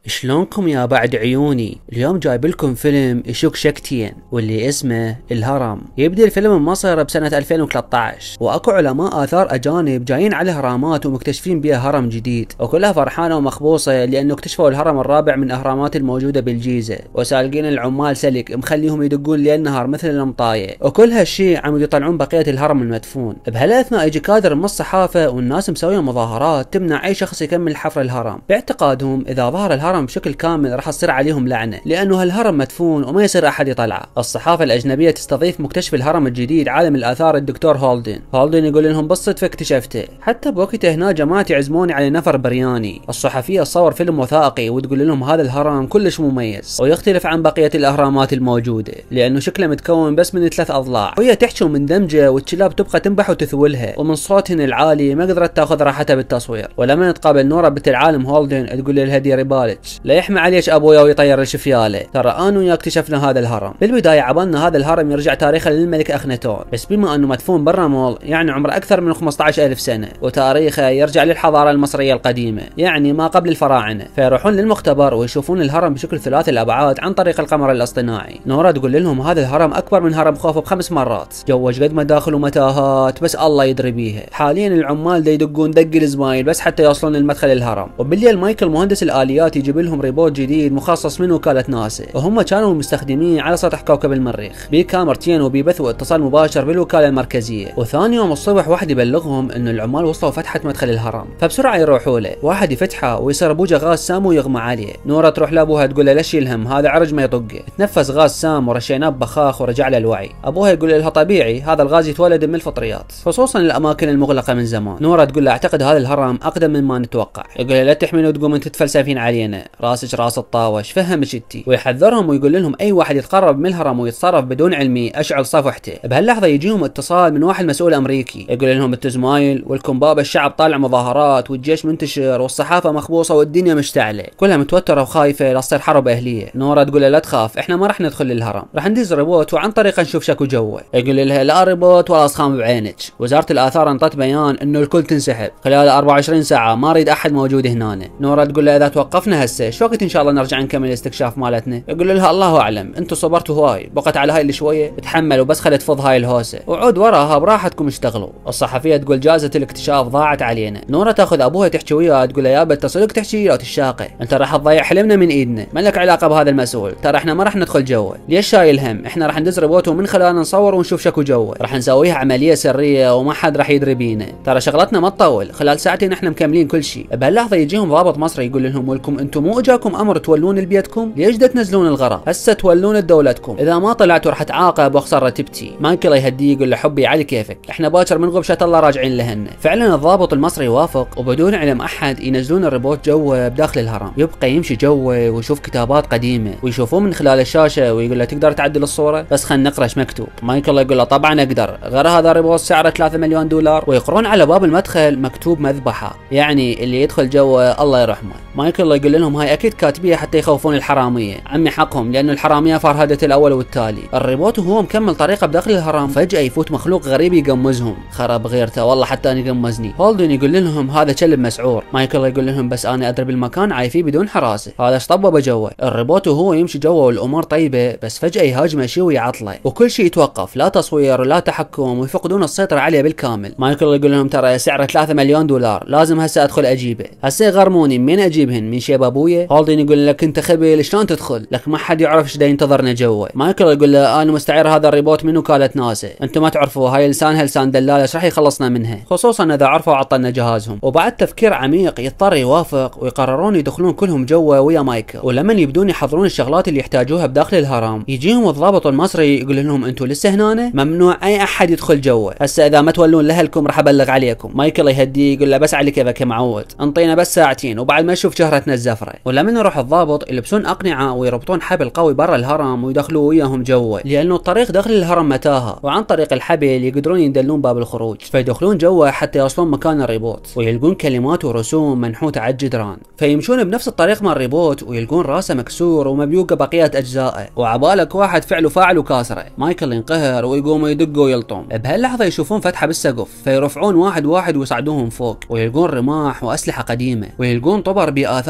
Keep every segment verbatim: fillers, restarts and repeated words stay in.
شلونكم يا بعد عيوني؟ اليوم جايب لكم فيلم يشوك شكتين واللي اسمه الهرم. يبدي الفيلم بمصر بسنة ألفين وثلاثة عشر، واكو علماء اثار اجانب جايين على اهرامات ومكتشفين بها هرم جديد، وكلها فرحانة ومخبوصة لانه اكتشفوا الهرم الرابع من الاهرامات الموجودة بالجيزة، وسالقين العمال سلك مخليهم يدقون لين النهار مثل المطاية، وكل هالشي عم يطلعون بقية الهرم المدفون. بهالاثناء يجي كادر من الصحافة والناس مسوية مظاهرات تمنع اي شخص يكمل حفر الهرم، باعتقادهم اذا ظهر الهرم بشكل كامل راح تصير عليهم لعنة لانه هالهرم مدفون وما يصير احد يطلعه. الصحافة الاجنبية تستضيف مكتشف الهرم الجديد عالم الاثار الدكتور هولدن. هولدن يقول لهم بالصدفة اكتشفته، حتى بوقته هنا جماعة يعزموني على نفر برياني. الصحفية تصور فيلم وثائقي وتقول لهم هذا الهرم كلش مميز ويختلف عن بقية الاهرامات الموجودة لانه شكله متكون بس من ثلاث اضلاع، وهي تحكي من دمجة والكلاب تبقى تنبح وتثولها، ومن صوتهن العالي ما قدرت تاخذ راحتها بالتصوير. ولما نتقابل نورا بنت العالم هولدن تقول لها ديري بالك لا يحمي عليك ابويا ويطير الشفياله، ترى انا وياك اكتشفنا هذا الهرم. بالبدايه عبالنا هذا الهرم يرجع تاريخه للملك اخناتون، بس بما انه مدفون بالرمل يعني عمره اكثر من خمسة عشر ألف سنه، وتاريخه يرجع للحضاره المصريه القديمه يعني ما قبل الفراعنه. فيروحون للمختبر ويشوفون الهرم بشكل ثلاثي الابعاد عن طريق القمر الاصطناعي. نورا تقول لهم هذا الهرم اكبر من هرم خوفو بخمس مرات، جوج قد مداخل ومتاهات بس الله يدري بيها. حاليا العمال دا يدقون دق الزمايل بس حتى يوصلون للمدخل الهرم، وبالليل مايكل مهندس الاليات يجيب لهم ريبورت جديد مخصص من وكالة ناسا، وهم كانوا مستخدمين على سطح كوكب المريخ بيه كاميرتين وبيبثوا اتصال مباشر بالوكالة المركزية. وثاني يوم الصبح واحد يبلغهم انه العمال وصلوا فتحة مدخل الهرم، فبسرعة يروحوا له. واحد يفتحه ويصير ابوه غاز سام ويغمى عليه. نورا تروح لابوها تقول له ليش يلهم هذا عرج ما يطقه. تنفس غاز سام ورشيناه ببخاخ ورجع له الوعي. ابوها يقول لها طبيعي هذا الغاز يتولد من الفطريات خصوصا الاماكن المغلقة من زمان. نورا تقول له اعتقد هذا الهرم اقدم مما نتوقع. يقول لها لا تحملوا وتقوم انت تتفلسفين علينا، راسك راس الطاوش فهمك انتي. ويحذرهم ويقول لهم اي واحد يتقرب من الهرم ويتصرف بدون علمي اشعل صفحته. بهاللحظه يجيهم اتصال من واحد مسؤول امريكي يقول لهم انتم زمايل ولكم باب الشعب طالع مظاهرات والجيش منتشر والصحافه مخبوصه والدنيا مشتعله، كلها متوتره وخايفه لا تصير حرب اهليه. نورا تقول له لا تخاف احنا ما راح ندخل للهرم، راح ندز ريبوت وعن طريقه نشوف شكو جوه. يقول لها لا ريبوت ولا اصخام بعينك. وزاره الاثار انطت بيان انه الكل تنسحب خلال أربعة وعشرين ساعه، ما اريد احد موجود هنا. نورا تقول له اذا توقفنا هسه شو وقت ان شاء الله نرجع نكمل الاستكشاف مالتنا؟ يقول لها الله اعلم، انتم صبرتوا هواي، بقت على هاي اللي شويه تحملوا بس خلت تفض هاي الهوسه وعود وراها براحتكم اشتغلوا. الصحفيه تقول جائزه الاكتشاف ضاعت علينا. نورا تاخذ ابوها تحكي وياه تقول له يابا تصدق تحكي او تشاقه، انت راح تضيع حلمنا من ايدنا، ما لك علاقه بهذا المسؤول، ترى احنا ما راح ندخل جوه، ليش شايل هم؟ احنا راح ندز ريبوت ومن خلاله نصور ونشوف شكو جوه، راح نسويها عمليه سريه وما حد راح يدري بينا، ترى شغلتنا ما تطول، خلال ساعتين احنا مكملين كل شيء. بهاللحظه يجيهم ضابط مصري يقول لهم ولكم انتم مو اجاكم امر تولون البيتكم؟ ليش دا تنزلون الغرض؟ هسه تولون دولتكم، اذا ما طلعتوا راح تعاقب واخسر رتبتي. مايكل يهديه يقول له حبي على كيفك، احنا باكر من غبشه الله راجعين لهن. فعلا الضابط المصري يوافق وبدون علم احد ينزلون الريبوت جوه بداخل الهرم، يبقى يمشي جوه ويشوف كتابات قديمه ويشوفوه من خلال الشاشه ويقول له تقدر تعدل الصوره؟ بس خلينا نقرا ايش مكتوب. مايكل يقول له طبعا اقدر، غير هذا الريبوت سعره ثلاثة مليون دولار. ويقرون على باب المدخل مكتوب مذبحه، يعني اللي يدخل جوه الله يرحمه. مايكل يقول لهم هاي اكيد كاتبيه حتى يخوفون الحراميه، عمي حقهم لانه الحراميه فرهدت الاول والتالي. الريبوت وهو مكمل طريقه بداخل الهرم فجاه يفوت مخلوق غريب يقمزهم، خرب غيرته والله حتى انا يقمزني. هولدن يقول لهم هذا كلب مسعور. مايكل يقول لهم بس انا ادري بالمكان عايفيه بدون حراسه، هذا شطبه جوا. الريبوت وهو يمشي جوا والامور طيبه بس فجاه يهاجمه شيء ويعطله وكل شيء يتوقف، لا تصوير ولا تحكم ويفقدون السيطره عليه بالكامل. مايكل يقول لهم ترى سعره ثلاثة مليون دولار، لازم هسه ادخل اجيبه، هسه يغرموني من اجيبهن من شيب ابويا؟ هولدن يقول لك انت خبيل شلون تدخل؟ لك ما حد يعرف ايش دا ينتظرنا جوا. مايكل يقول له انا مستعير هذا الريبوت من وكاله ناسا، انتم ما تعرفوا هاي لسانها لسان دلاله ايش راح يخلصنا منها، خصوصا اذا عرفوا عطلنا جهازهم. وبعد تفكير عميق يضطر يوافق ويقررون يدخلون كلهم جوا ويا مايكل. ولما يبدون يحضرون الشغلات اللي يحتاجوها بداخل الهرم يجيهم الضابط المصري يقول لهم انتم لسه هنا، ممنوع اي احد يدخل جوا، هسه اذا ما تولون لاهلكم راح ابلغ عليكم. مايكل يهديه يقول له بس على كيفك يا معود، انطينا بس ساعتين وبعد ما نشوف شهرتنا الزفره. ولما يروح الضابط يلبسون اقنعه ويربطون حبل قوي برا الهرم ويدخلوا وياهم جوا، لانه الطريق داخل الهرم متاهه وعن طريق الحبل يقدرون يدلون باب الخروج. فيدخلون جوا حتى يوصلون مكان الريبوت ويلقون كلمات ورسوم منحوته على الجدران، فيمشون بنفس الطريق مال الريبوت ويلقون راسه مكسور ومبيوقه بقيه اجزائه، وعبالك واحد فعل وفاعل وكاسره. مايكل ينقهر ويقوم يدق ويلطم. بهاللحظه يشوفون فتحه بالسقف فيرفعون واحد واحد ويصعدوهم فوق ويلقون رماح واسلحه قديمه ويلقون طبر باثار دم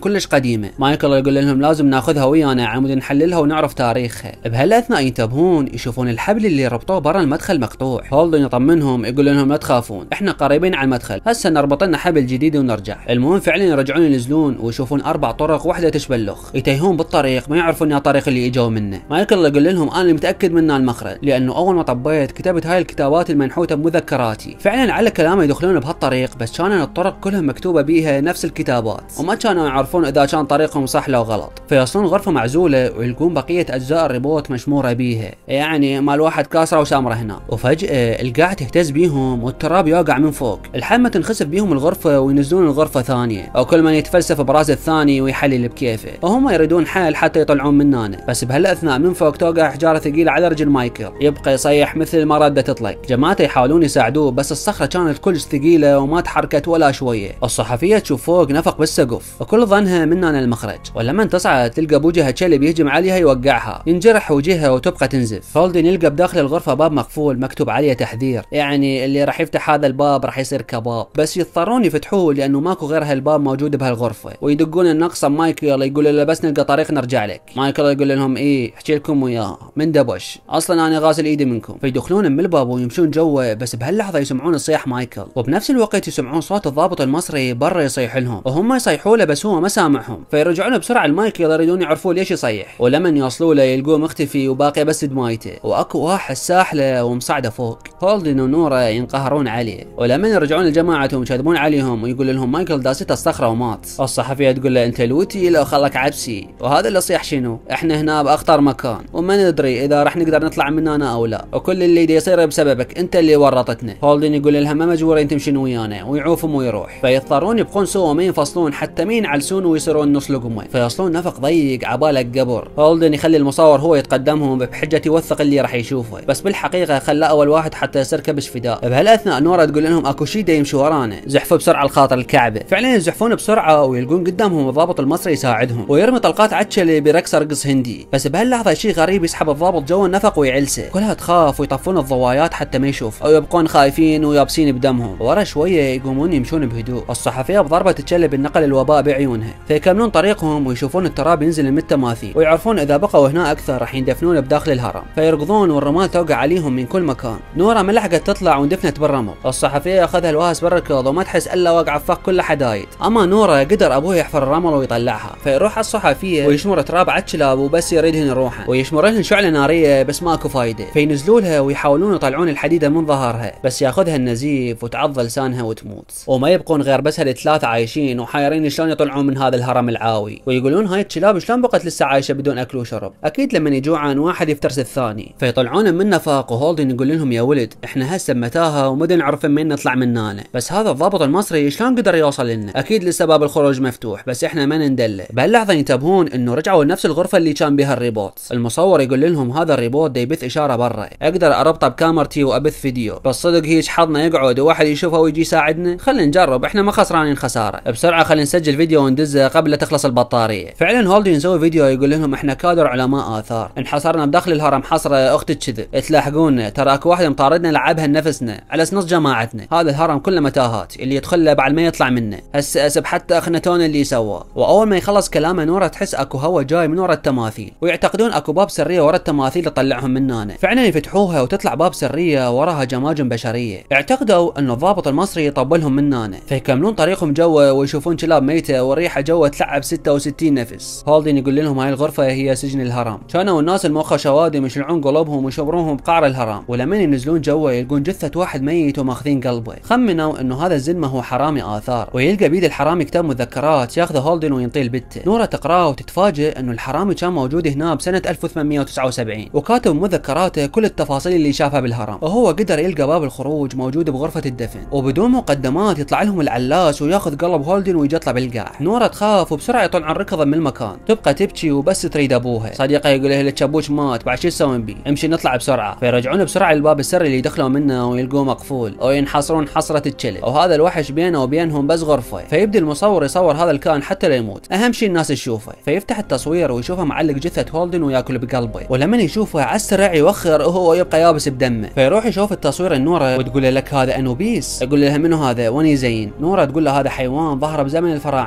كلش قديمه. مايكل يقول لهم لازم ناخذها ويانا عمود نحللها ونعرف تاريخها. بهالاثناء ينتبهون يشوفون الحبل اللي ربطوه برا المدخل مقطوع. هولدن يطمنهم يقول لهم لا تخافون احنا قريبين على المدخل، هسه نربط لنا حبل جديد ونرجع. المهم فعلا يرجعون ينزلون ويشوفون اربع طرق واحده تشبه اللخ، يتيهون بالطريق ما يعرفون يا طريق اللي اجوا منه. مايكل يقول لهم انا متاكد من المخرج لانه اول ما طبيت كتبت هاي الكتابات المنحوته بمذكراتي. فعلا على كلامه يدخلون بهالطريق بس كانت الطرق كلها مكتوبه بيها نفس الكتابات وما كانوا يعرفون اذا كان طريقهم صح لو غلط. فيوصلون غرفه معزوله ويلقون بقيه اجزاء الريبوت مشموره بيها، يعني مال واحد كاسره وسامره هنا. وفجاه القاع تهتز بيهم والتراب يوقع من فوق، الحمى تنخسف بيهم الغرفه وينزلون الغرفه ثانيه، وكل من يتفلسف براس الثاني ويحلل بكيفه، وهم يريدون حل حتى يطلعون من هنا. بس بهالاثناء من فوق توقع حجاره ثقيله على رجل مايكل، يبقى يصيح مثل ما رده تطلق. جماعته يحاولون يساعدوه بس الصخره كانت كلش ثقيله وما تحركت ولا شويه. الصحفيه تشوف فوق نفق بالسقف وكل ظنها من هنا المخرج، ولما تصعد تلقى بوجهها كلب يهجم عليها يوقعها، ينجرح وجهها وتبقى تنزف. هولدن يلقى بداخل الغرفه باب مقفول مكتوب عليه تحذير، يعني اللي راح يفتح هذا الباب راح يصير كباب، بس يضطرون يفتحوه لانه ماكو غير هالباب موجود بهالغرفه. ويدقون النقص مايكل يقول له بس نلقى طريق نرجع لك. مايكل يقول لهم ايه احكي لكم وياه من دبش، اصلا انا غاسل ايدي منكم. فيدخلون من الباب ويمشون جوا، بس بهاللحظه يسمعون صياح مايكل وبنفس الوقت يسمعون صوت الضابط المصري برا يصيح لهم، وهم يصيحوا له بس هو ما سامعهم. فيرجعون بسرعه لمايكل يريدون يعرفون ليش يصيح، ولما يوصلوا له يلقوه مختفي وباقي بس دمايته، واكو واحد ساحله ومصعده فوق. هولدن ونورا ينقهرون عليه، ولما يرجعون لجماعتهم يكذبون عليهم ويقول لهم مايكل داسته الصخره ومات. الصحفيه تقول له انت لوتي لو خلك عبسي، وهذا اللي صيح شنو؟ احنا هنا باخطر مكان وما ندري اذا راح نقدر نطلع من هنا او لا، وكل اللي دي يصير بسببك انت اللي ورطتنا. هولدن يقول لهم ما مجبورين تمشون ويانا، ويعوفهم ويروح. فيضطرون يبقون سوا ما ينفصلون حتى مين يعلسون ويصيرون نص لقمه. فيوصلون نفق ضيق عبالك قبر. هولدن يخلي المصور هو يتقدمهم بحجه يوثق اللي راح يشوفه، بس بالحقيقه خلى اول واحد حتى يصير كبش فداء. بهالاثناء نورا تقول لهم اكو شي دا يمشي ورانا، زحفوا بسرعه لخاطر الكعبه. فعلا يزحفون بسرعه ويلقون قدامهم الضابط المصري يساعدهم، ويرمي طلقات عتشلي برقص رقص هندي. بس بهاللحظه شيء غريب يسحب الضابط جوا النفق ويعلسه، كلها تخاف ويطفون الضوايات حتى ما يشوف، او يبقون خايفين ويابسين بدمهم. ورا شويه يقومون يمشون بهدوء. الصحفيه بضربه تشلب النقل الوباء بعيونها، فيكملون طريقهم ويشوفون التراب ينزل من التماثيل، ويعرفون اذا بقوا هنا اكثر راح يندفنون بداخل الهرم. فيركضون والرمال توقع عليهم من كل مكان. نورا ما لحقت تطلع واندفنت بالرمل. الصحفيه ياخذها الواهس بالركض وما تحس الا واقعه فوق كل حدايد. اما نورا قدر ابوها يحفر الرمل ويطلعها، فيروح الصحفيه ويشمر تراب على الكلاب وبس يريدهن يروحن، ويشمر لهن شعله ناريه بس ماكو فايده. فينزلوا لها ويحاولون يطلعون الحديده من ظهرها، بس ياخذها النزيف وتعض لسانها وتموت. وما يبقون غير بس هالثلاثه عايشين وحايرين شلون يطلعون من هذا الهرم العاوي. ويقولون هاي الكلاب شلون بقت لسه عايشه بدون اكل وشرب؟ اكيد لما يجوعن واحد يفترس الثاني. فيطلعون من نفق، وهولدن يقول لهم يا ولد احنا هسه بمتاهه وما نعرف من نطلع من هنا، بس هذا الضابط المصري شلون قدر يوصل لنا؟ اكيد لسه باب الخروج مفتوح بس احنا ما ندله. بهاللحظه ينتبهون انه رجعوا لنفس الغرفه اللي كان بها الريبوت. المصور يقول لهم هذا الريبوت دا يبث اشاره برا، اقدر اربطه بكاميرتي وابث فيديو، بس صدق هيك حظنا يقعد وواحد يشوفه ويجي يساعدنا؟ خلينا نجرب، احنا ما خسرانين خساره. بسرعه خلينا نسجل فيديو وندزه قبل لا تخلص البطاريه. فعلا هولدن يسوي فيديو يقول لهم احنا كادر علماء اثار، انحصرنا بداخل الهرم حصره اخت الكذب، تلاحقونا ترى اكو واحد مطاردنا لعبها نفسنا على نص جماعتنا. هذا الهرم كله متاهات، اللي يدخل له بعد ما يطلع منه. هسه اسب حتى اخنتون اللي سواه. واول ما يخلص كلامه نورا تحس اكو هوا جاي من ورا التماثيل، ويعتقدون اكو باب سريه ورا التماثيل تطلعهم من هنا. فعلا يفتحوها وتطلع باب سريه وراها جماجم بشريه. اعتقدوا انه الضابط المصري يطبلهم من هنا، فيكملون طريقهم جوا ويشوفون كلاب ميته والريحه جوا تلعب ستة وستين نفس. هولدن يقول لهم هاي الغرفه هي سجن الهرم. كانوا الناس الموخى شوادم يشلعون قلوبهم ويشبروهم بقعر الهرم، ولما ينزلون جوا يلقون جثه واحد ميت وماخذين قلبه. خمنوا انه هذا الزلمه هو حرامي اثار، ويلقى بيد الحرامي كتاب مذكرات ياخذه هولدن وينطيه البته. نورا تقراه وتتفاجئ انه الحرامي كان موجود هنا بسنه ألف وثمانمئة وتسعة وسبعين، وكاتب مذكراته كل التفاصيل اللي شافها بالهرم، وهو قدر يلقى باب الخروج موجود بغرفه الدفن. وبدون مقدمات يطلع لهم العلاس وياخذ قلب هولدن ويجطله بالقاع. نورا تخاف وبسرعه يطلعون ركضا من المكان، تبقى تبكي وبس تريد ابوها. صديقه يقول له الكبوش مات، بعد شو تسوين بيه؟ امشي نطلع بسرعه. فيرجعون بسرعه للباب السري اللي يدخلوا منه ويلقوه مقفول، وينحصرون حصره الكلب، وهذا الوحش بينه وبينهم بس غرفه. فيبدي المصور يصور هذا الكائن حتى لا يموت، اهم شيء الناس تشوفه. فيفتح التصوير ويشوفه معلق جثه هولدن وياكل بقلبه، ولما يشوفه على السريع يوخر وهو يبقى يابس بدمه. فيروح يشوف التصوير النورا وتقول له لك هذا انوبيس. يقول لها منو هذا؟ وني زين. نورا تقول له هذا حيوان ظهر بزمن الفراعنه ياكل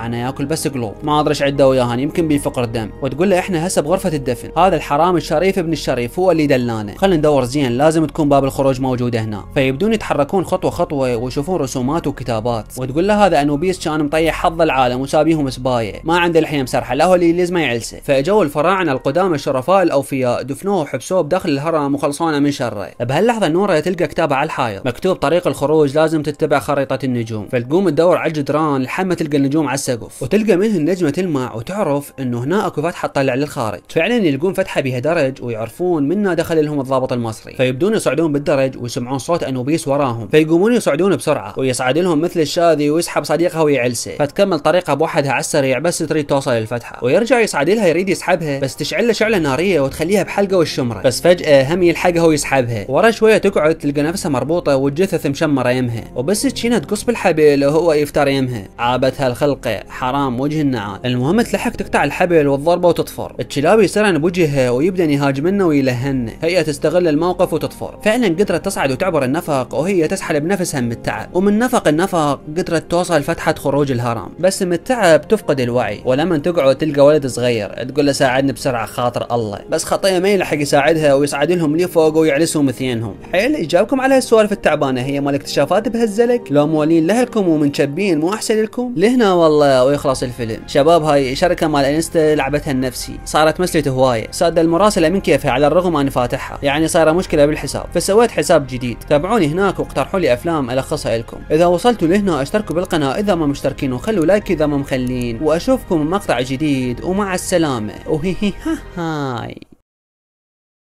بس قلوب، ما ادري ايش عنده وياهن، يمكن بيفقر دم. وتقول له احنا هسه بغرفه الدفن، هذا الحرام الشريف ابن الشريف هو اللي دلانا، خلينا ندور زين، لازم تكون باب الخروج موجوده هنا. فيبدون يتحركون خطوه خطوه ويشوفون رسومات وكتابات. وتقول له هذا انوبيس كان مطيح حظ العالم وسابيهم سبايه، ما عنده الحين مسرحه، لا هو اللي لازم يعلسه. فاجوا الفراعنه القدامى الشرفاء الاوفياء دفنوه وحبسوه بداخل الهرم وخلصونا من شره. بهاللحظه نورا تلقى كتابه على الحائط مكتوب طريق الخروج لازم تتبع خريطه النجوم. فتقوم تدور على الجدران لحد ما تلقى النجوم على السقف، وتلقى منه النجمه تلمع وتعرف انه هنا اكو فتحه تطلع للخارج. فعلا يلقون فتحه بها درج ويعرفون منها دخل لهم الضابط المصري. فيبدون يصعدون بالدرج ويسمعون صوت انوبيس وراهم، فيقومون يصعدون بسرعه ويصعد لهم مثل الشاذي ويسحب صديقها ويعلسه. فتكمل طريقها بوحدها على السريع بس تريد توصل للفتحه، ويرجع يصعد لها يريد يسحبها بس تشعل له شعله ناريه وتخليها بحلقه والشمره. بس فجاه هم يلحقها ويسحبها، ورا شويه تقعد تلقى نفسها مربوطه والجثث مشمره يمها، وبس تشينها تقص بالحبل وهو يفتر يمها. عابتها الخلقه، حرام وجه النعال. المهم تلحق تقطع الحبل والضربه وتطفر. الكلاب يسرن بوجهها ويبدا يهاجمنا ويلهن، هي تستغل الموقف وتطفر. فعلا قدرت تصعد وتعبر النفق وهي تسحل بنفسها من التعب، ومن نفق النفق قدرت توصل فتحه خروج الهرم، بس من التعب تفقد الوعي. ولما تقعد تلقى ولد صغير تقول له ساعدني بسرعه خاطر الله، بس خطيه ما يلحق يساعدها ويصعد لهم لفوق ويعلسهم مثينهم. حيل اجابكم على هالسوالف التعبانه هي مال اكتشافات بهالزلك؟ لو مولين لهلكم ومنشبين مو احسن لكم؟ لهنا والله ويخلص الفيلم. شباب هاي شركه مال انستا لعبتها النفسي، صارت مسلة هوايه، ساد المراسله من كيفها على الرغم اني فاتحها، يعني صايره مشكله بالحساب، فسويت حساب جديد. تابعوني هناك واقترحوا لي افلام الخصها لكم. اذا وصلتوا لهنا اشتركوا بالقناه اذا ما مشتركين، وخلوا لايك اذا ما مخلين، واشوفكم مقطع جديد ومع السلامه. وهي هاي